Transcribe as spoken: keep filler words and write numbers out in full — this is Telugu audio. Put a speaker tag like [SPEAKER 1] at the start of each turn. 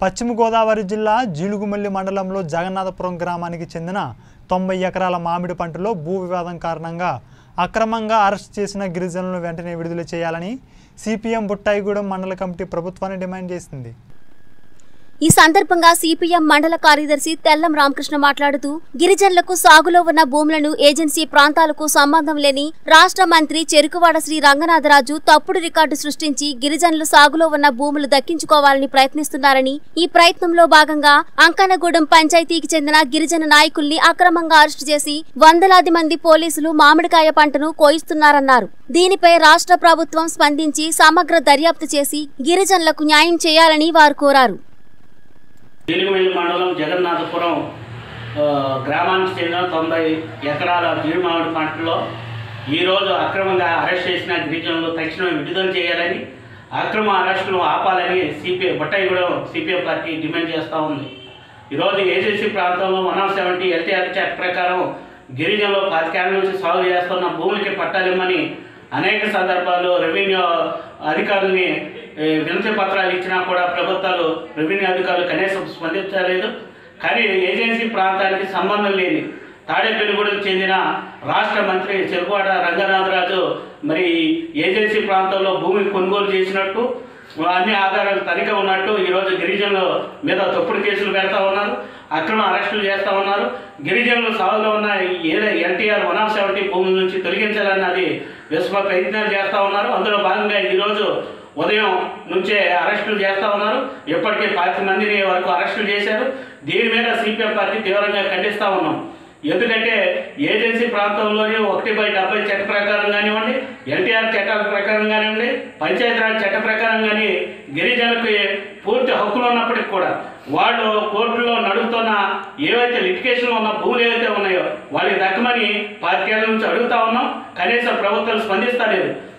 [SPEAKER 1] పశ్చిమ గోదావరి జిల్లా జీలుగుమల్లి మండలంలో జగన్నాథపురం గ్రామానికి చెందిన తొంభై ఎకరాల మామిడి పంటలో భూ వివాదం కారణంగా అక్రమంగా అరెస్ట్ చేసిన గిరిజనులను వెంటనే విడుదల చేయాలని సిపిఎం బుట్టాయిగూడెం మండల కమిటీ ప్రభుత్వాన్ని డిమాండ్ చేసింది।
[SPEAKER 2] ఈ సందర్భంగా సిపిఎం మండల కార్యదర్శి తెల్లం రామకృష్ణ మాట్లాడుతూ గిరిజనులకు సాగులో ఉన్న భూములను ఏజెన్సీ ప్రాంతాలకు సంబంధం లేని రాష్ట్ర మంత్రి చెరుకువాడ శ్రీ రంగనాథరాజు తప్పుడు రికార్డు సృష్టించి గిరిజనులు సాగులో ఉన్న భూములు దక్కించుకోవాలని ప్రయత్నిస్తున్నారని, ఈ ప్రయత్నంలో భాగంగా అంకనగూడెం పంచాయతీకి చెందిన గిరిజన నాయకుల్ని అక్రమంగా అరెస్టు చేసి వందలాది మంది పోలీసులు మామిడికాయ పంటను కోయిస్తున్నారన్నారు। దీనిపై రాష్ట్ర ప్రభుత్వం స్పందించి సమగ్ర దర్యాప్తు చేసి గిరిజనులకు న్యాయం చేయాలని వారు కోరారు।
[SPEAKER 3] జీలుగుమల్లి మండలం జగన్నాథపురం గ్రామానికి చెందిన తొంభై ఎకరాల జీడి మామిడి పంటలో ఈరోజు అక్రమంగా అరెస్ట్ చేసిన గిరిజనులు తక్షణమే విడుదల చేయాలని, అక్రమ అరెస్టులు ఆపాలని CPI Buttayagudem CPM party demand చేస్తూ ఉంది। ఈరోజు ఏజెన్సీ ప్రాంతంలో వన్ ఆఫ్ సెవెంటీ ఎల్టీఆర్ చట్ట ప్రకారం గిరిజనులు పాతికేళ్ల నుంచి సాగు చేస్తున్న భూములకి పట్టాలిమ్మని అనేక సందర్భాల్లో రెవెన్యూ అధికారులని వినతి పత్రాలు ఇచ్చినా కూడా ప్రభుత్వాలు రెవెన్యూ అధికారులు కనీసం స్పందించలేదు। కానీ ఏజెన్సీ ప్రాంతానికి సంబంధం లేని తాడేపల్లిగూడెంకు చెందిన రాష్ట్ర మంత్రి చెరుకువాడ రంగనాథరాజు మరి ఏజెన్సీ ప్రాంతంలో భూమిని కొనుగోలు చేసినట్టు, అన్ని ఆధారాలు తనిఖీ ఉన్నట్టు ఈరోజు గిరిజనుల మీద తప్పుడు కేసులు పెడతా ఉన్నారు, అక్రమ అరెస్టులు చేస్తూ ఉన్నారు। గిరిజనులు సాగులో ఉన్న ఏదో ఎన్టీఆర్ వన్ ఆఫ్ సెవెంటీ భూముల నుంచి తొలగించాలన్నది విశ్వ ప్రయత్నాలు చేస్తూ ఉన్నారు। అందులో భాగంగా ఈరోజు ఉదయం నుంచే అరెస్టులు చేస్తూ ఉన్నారు। ఇప్పటికే పాతి మందిని వరకు అరెస్టులు చేశారు। దీని మీద సిపిఎం పార్టీ తీవ్రంగా ఖండిస్తూ ఉన్నాం। ఎందుకంటే ఏజెన్సీ ప్రాంతంలోని ఒకటి బై డెబ్బై చట్ట ప్రకారం కానివ్వండి, ఎన్టీఆర్ చట్టాల ప్రకారం కానివ్వండి, పంచాయతీరాజ్ చట్ట ప్రకారం కానీ గిరిజనులకు పూర్తి హక్కులు ఉన్నప్పటికీ కూడా వాళ్ళు కోర్టులో నడుపుతున్న ఏవైతే లిటిగేషన్లో ఉన్న భూములు ఏవైతే ఉన్నాయో వాళ్ళకి దక్కమని పాతికేళ్ల నుంచి అడుగుతా ఉన్నాం, కనీసం ప్రభుత్వాలు స్పందిస్తలేదు।